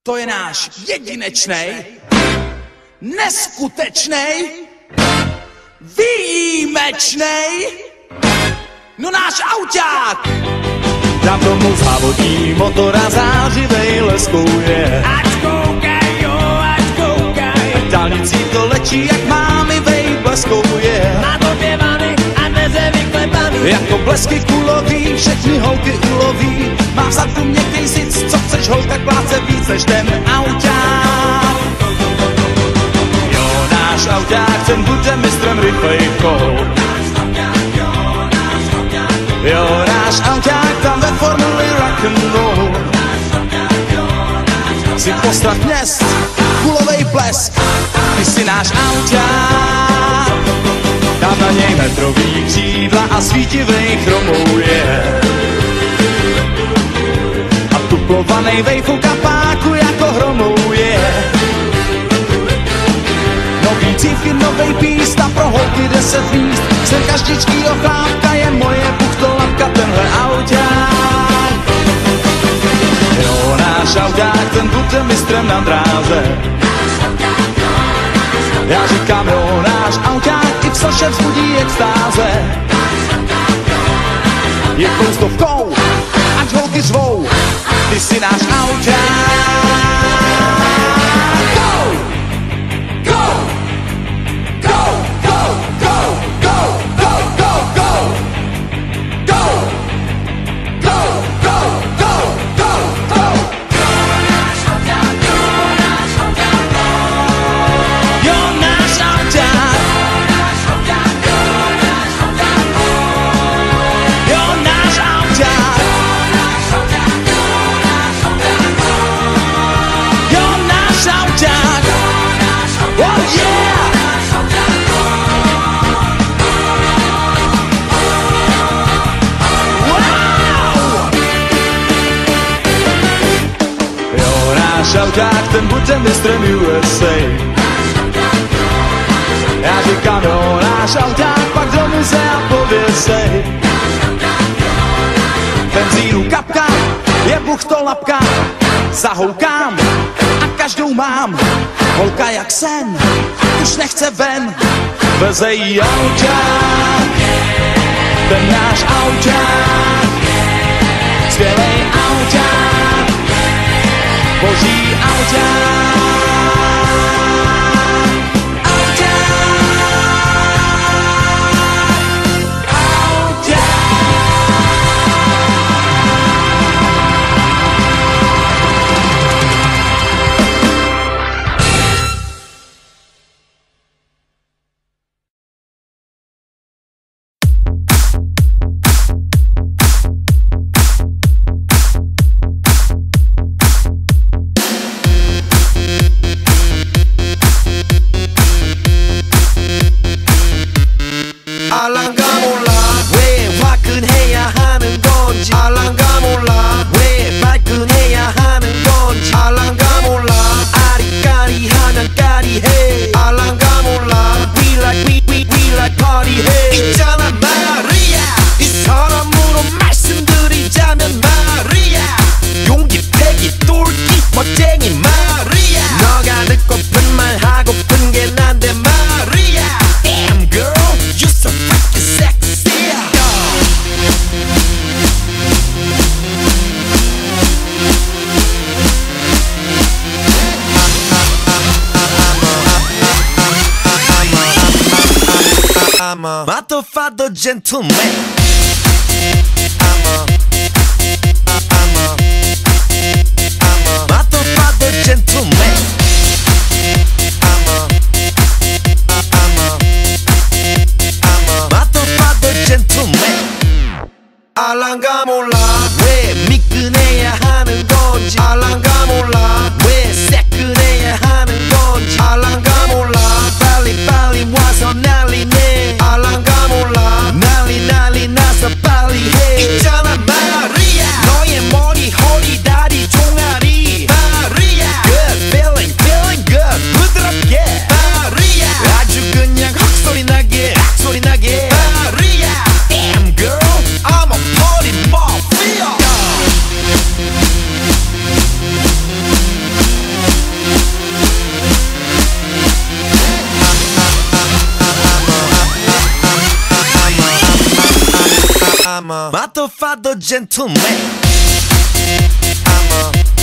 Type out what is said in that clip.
To je náš jedinečnej, neskutečnej, výjimečnej, no náš auťák. Tam tomu závodí motor a zářivej leskouje. Ať koukaj, jo, ať koukaj. Dálnicí to lečí, jak mámivej bleskouje. Má to dvě vany a dveře vyklepaný. Jako blesky kulový, všechny holky uloví. Má vzadu měkkej sic, co chceš holka kláce víc než ten auťák. Jo, náš auťák, ten bude mistrem rychlejkou. Jo, náš auťák, tam ve formuli rock'n'roll. Si postav měst, kulovej blesk, ty si náš auťák. Dám na něj metrový křídla a svítivej chromouje. A tuplovanej vejfu kapáku jako hromouje. Nový cívky, novej píst a pro holky 10 míst. Sen každičkýho chlápka je moje buchtolapka, tenhle auťák. Jo, náš auťák, ten bude mistrem na dráze. Já říkám, jo, náš auťák, i v Saše vzbudí extáze. Je koustovkou, ať holky řvou, ty si náš auťák. Auťák, ten bude mistrem USA. Já říkám, jo, náš auťák, pak do muzea pověsej. Benzínu kapka, je buchtolapka, zahoukám a každou mám. Holka jak sen, už nechce ven, veze jí auťák, ten náš auťák, skvělej auťák, boží auťák. I'm a motherfucker gentleman. I'm a motherfucker gentleman. I'm a motherfucker gentleman. 알랑가 몰라 왜 미끈해야 하는 건지. 알랑가 몰라 왜 새끈해야 하는 건지. 알랑가 몰라 빨리 빨리 와서 난리네. 알랑가 몰라 난리 난리 나서 빨리 해. 있잖아 말 I'm a motherfucker gentleman. I'm a